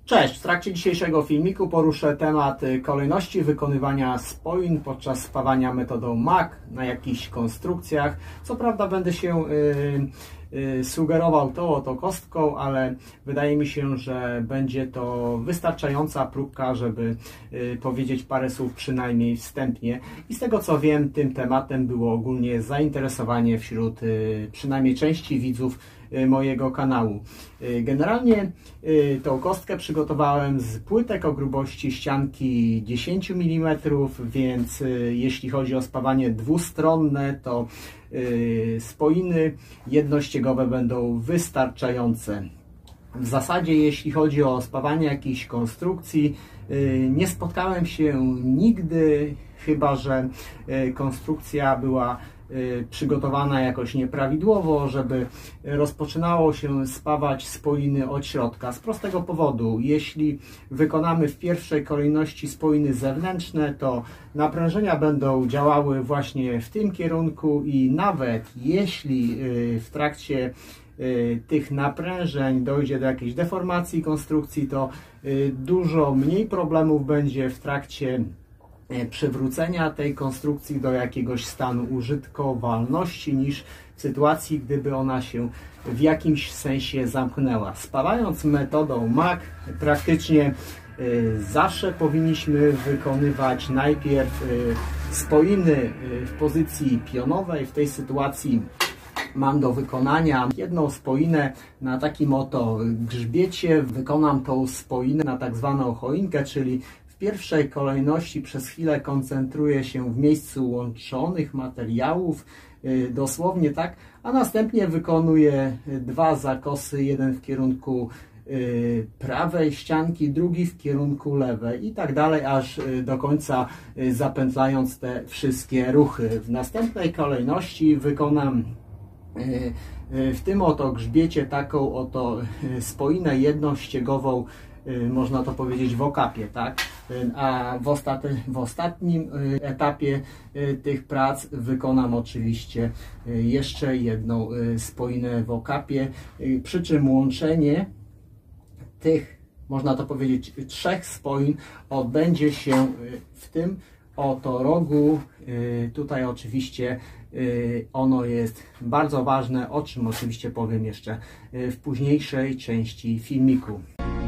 Cześć! W trakcie dzisiejszego filmiku poruszę temat kolejności wykonywania spoin podczas spawania metodą MAC na jakichś konstrukcjach. Co prawda będę się sugerował tą oto kostką, ale wydaje mi się, że będzie to wystarczająca próbka, żeby powiedzieć parę słów przynajmniej wstępnie. I z tego co wiem, tym tematem było ogólnie zainteresowanie wśród przynajmniej części widzów mojego kanału. Generalnie tą kostkę przygotowałem z płytek o grubości ścianki 10 mm, więc jeśli chodzi o spawanie dwustronne, to spoiny jednościegowe będą wystarczające. W zasadzie jeśli chodzi o spawanie jakichś konstrukcji, nie spotkałem się nigdy, chyba że konstrukcja była przygotowana jakoś nieprawidłowo, żeby rozpoczynało się spawać spoiny od środka. Z prostego powodu, jeśli wykonamy w pierwszej kolejności spoiny zewnętrzne, to naprężenia będą działały właśnie w tym kierunku i nawet jeśli w trakcie tych naprężeń dojdzie do jakiejś deformacji konstrukcji, to dużo mniej problemów będzie w trakcie przywrócenia tej konstrukcji do jakiegoś stanu użytkowalności niż w sytuacji, gdyby ona się w jakimś sensie zamknęła. Spawając metodą MAC praktycznie zawsze powinniśmy wykonywać najpierw spoiny w pozycji pionowej. W tej sytuacji mam do wykonania jedną spoinę na takim oto grzbiecie. Wykonam tą spoinę na tak zwaną choinkę, czyli w pierwszej kolejności przez chwilę koncentruję się w miejscu łączonych materiałów, dosłownie tak, a następnie wykonuję dwa zakosy, jeden w kierunku prawej ścianki, drugi w kierunku lewej i tak dalej, aż do końca zapętlając te wszystkie ruchy. W następnej kolejności wykonam w tym oto grzbiecie taką oto spoinę jednościegową, można to powiedzieć w okapie, tak? A w ostatnim etapie tych prac wykonam oczywiście jeszcze jedną spoinę w okapie, przy czym łączenie tych, można to powiedzieć, trzech spoin odbędzie się w tym oto rogu. Tutaj oczywiście ono jest bardzo ważne, o czym oczywiście powiem jeszcze w późniejszej części filmiku.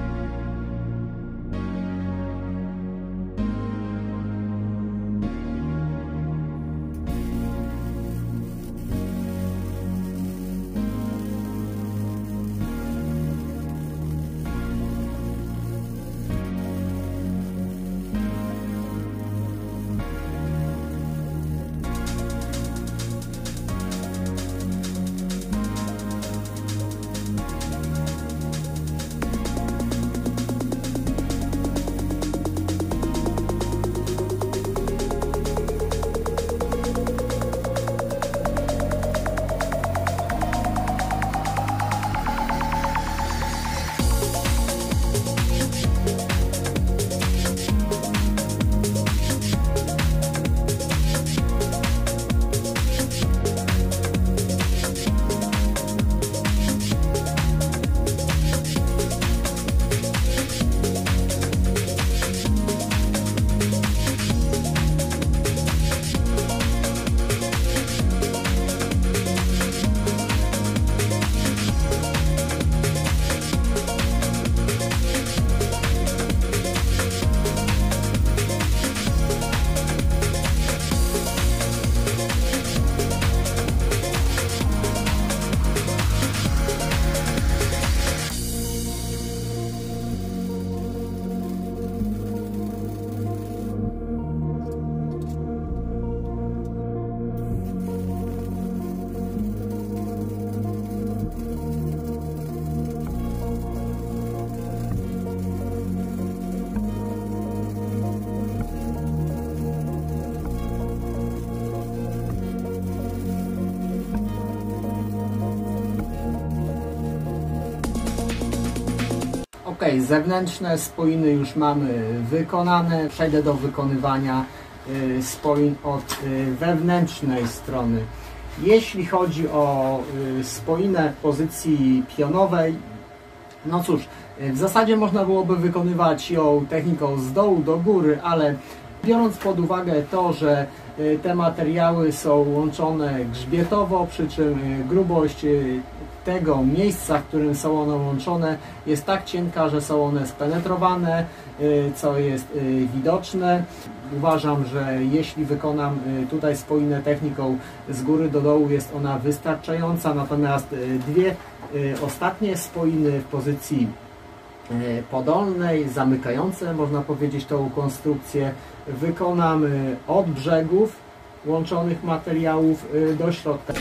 Ok, zewnętrzne spoiny już mamy wykonane. Przejdę do wykonywania spoin od wewnętrznej strony. Jeśli chodzi o spoinę w pozycji pionowej, no cóż, W zasadzie można byłoby wykonywać ją techniką z dołu do góry, ale biorąc pod uwagę to, że te materiały są łączone grzbietowo, przy czym grubość tego miejsca, w którym są one łączone, jest tak cienka, że są one spenetrowane, co jest widoczne. Uważam, że jeśli wykonam tutaj spoinę techniką z góry do dołu, jest ona wystarczająca, natomiast dwie ostatnie spoiny w pozycji podolnej, zamykające, można powiedzieć, tą konstrukcję, wykonam od brzegów łączonych materiałów do środka.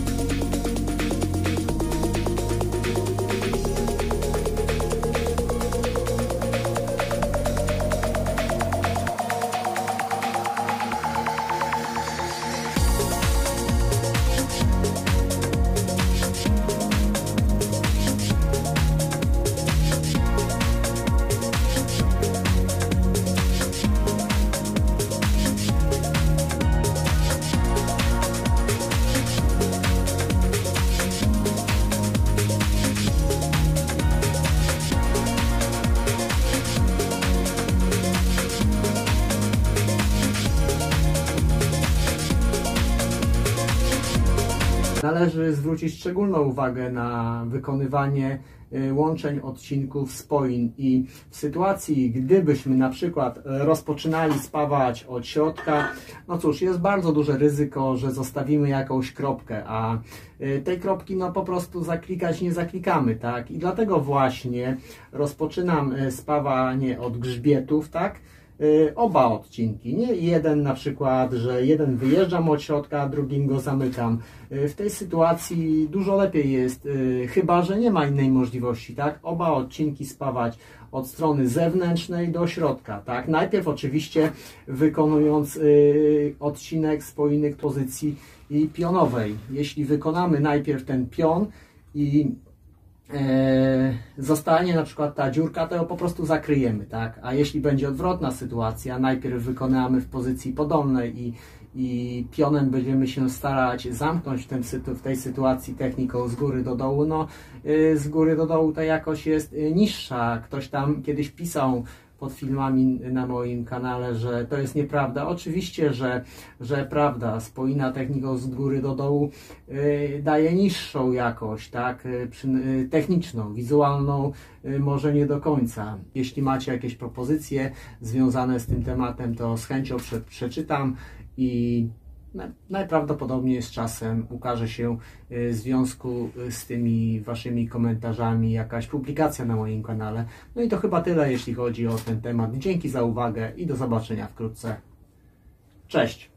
Należy zwrócić szczególną uwagę na wykonywanie łączeń odcinków spoin i w sytuacji, gdybyśmy na przykład rozpoczynali spawać od środka, no cóż, jest bardzo duże ryzyko, że zostawimy jakąś kropkę, a tej kropki no po prostu zaklikać nie zaklikamy, tak? I dlatego właśnie rozpoczynam spawanie od grzbietów, tak? Oba odcinki, nie jeden na przykład, że jeden wyjeżdżam od środka, a drugim go zamykam. W tej sytuacji dużo lepiej jest, chyba że nie ma innej możliwości, tak? Oba odcinki spawać od strony zewnętrznej do środka, tak? Najpierw oczywiście wykonując odcinek spoiny w pozycji pionowej. Jeśli wykonamy najpierw ten pion i zostanie na przykład ta dziurka, to ją po prostu zakryjemy, tak? A jeśli będzie odwrotna sytuacja, najpierw wykonamy w pozycji podolnej i pionem będziemy się starać zamknąć w tej sytuacji techniką z góry do dołu, no z góry do dołu ta jakość jest niższa. Ktoś tam kiedyś pisał pod filmami na moim kanale, że to jest nieprawda. Oczywiście, że prawda, spoina techniką z góry do dołu daje niższą jakość, tak, techniczną, wizualną może nie do końca. Jeśli macie jakieś propozycje związane z tym tematem, to z chęcią przeczytam i najprawdopodobniej z czasem ukaże się w związku z tymi waszymi komentarzami jakaś publikacja na moim kanale. No i to chyba tyle, jeśli chodzi o ten temat. Dzięki za uwagę i do zobaczenia wkrótce. Cześć!